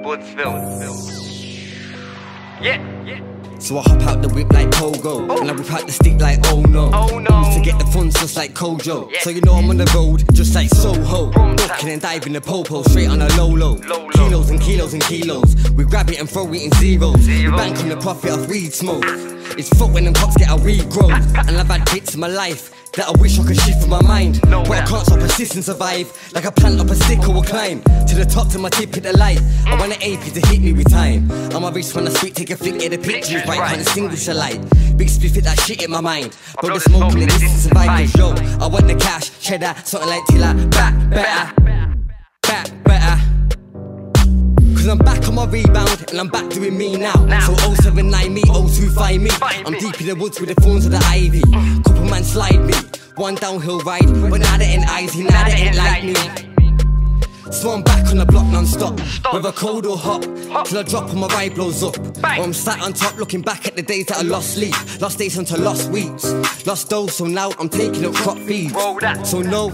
Woodsville. Yeah. So I hop out the whip like Pogo, and I whip out the stick like oh no. To get the funds just like Kojo. So you know I'm on the road just like Soho. Ducking and diving the popo straight on a low. Kilos and kilos and kilos. We grab it and throw it in zeros. We bank on the profit of weed smoke. It's fuck when them cops get our weed growth. And I've had bits of my life that I wish I could shift from my mind, but I can't stop persist and survive. Like a plant up a stick or a climb to the top to my tip hit the light. I want an AP to hit me with time. I'm a wrist when I sweet, take a flick, get the picture right, can't distinguish a light. Big spliff fit that shit in my mind. Bro, the smoke in the distance survive. Cause yo, I want the cash, cheddar, something like Tilla, back better. Cause I'm back on my rebound and I'm back doing me now. So 079 me, 025 me. I'm deep in the woods with the thorns of the ivy. Couple man slide me, one downhill ride, but now they ain't icy, now they ain't like me. So I'm back on the block non-stop, whether cold or hot, till I drop and my ride blows up. Or I'm sat on top looking back at the days that I lost sleep, lost days until lost weeks, lost dough, so now I'm taking up crop feeds. So no,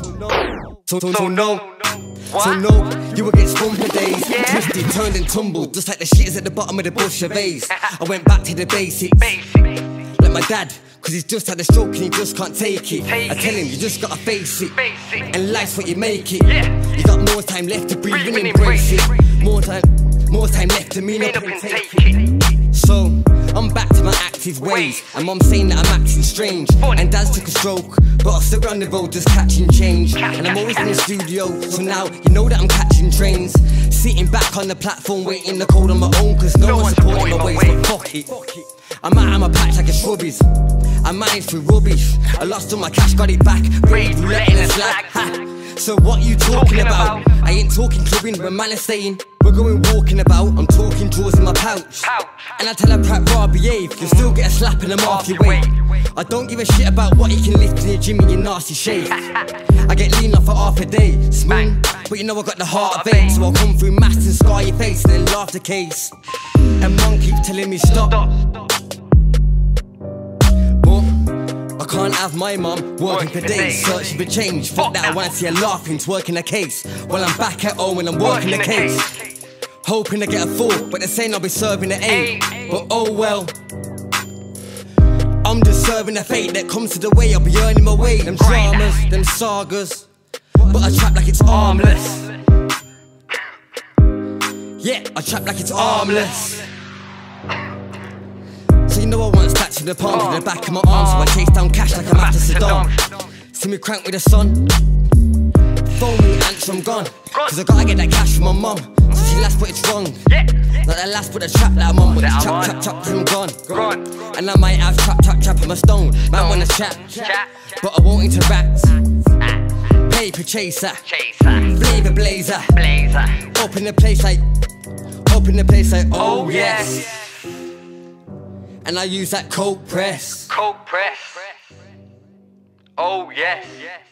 so no, you will get spun for days. Twisted, turned and tumbled, just like the shit is at the bottom of the bush of vase. I went back to the basics, like my dad, cause he's just had a stroke and he just can't take it. I tell him, you just gotta face it, and life's what you make it. You got more time left to breathe and embrace it. More time left to mean up and take it. So, I'm back to my active ways, and mom saying that I'm acting strange. And dad's took a stroke, but I'm still on the road just catching change. And I'm always in the studio, so now you know that I'm catching trains. Sitting back on the platform waiting the code on my own, cause no one's supporting my ways, but fuck it. I'm out of my patch like a shrubbies. I managed through rubbish. I lost all my cash, got it back. Brave roulette in a slag. So what you talking about? I ain't talking clubbing, but man is saying we're going walking about. I'm talking drawers in my pouch. And I tell a prat raw behave, you'll still get a slap and I'm off your way. I don't give a shit about what you can lift in your gym in your nasty shape. I get lean off for half a day, smooth, but you know I got the heart of it. So I'll come through mass and scar your face and then laugh the case. And mum keeps telling me stop, I can't have my mum working for days, searching for change. Fuck that, I wanna see her laughing, twerking a case, while I'm back at home and I'm working the case. Hoping to get a 4, but they're saying I'll be serving the 8. But oh well, I'm just serving the fate that comes to the way. I'll be earning my way. Them dramas, them sagas, but I trap like it's armless. Yeah, I trap like it's armless. So you know I want stacks in the palms in the back of my arms, so I chase down cash like I'm after Saddam. See me crank with the sun, phone me, answer, I'm gone. Cause I gotta get that cash from my mum, so she last but it's wrong. Like that last but the trap that I'm on, but it's trap till I'm gone. And I might have trap, I'm a stone. Man wanna chat, but I won't interact. Paper chaser, flavor blazer. Open the place like, oh yes. And I use that coke press. Oh yes.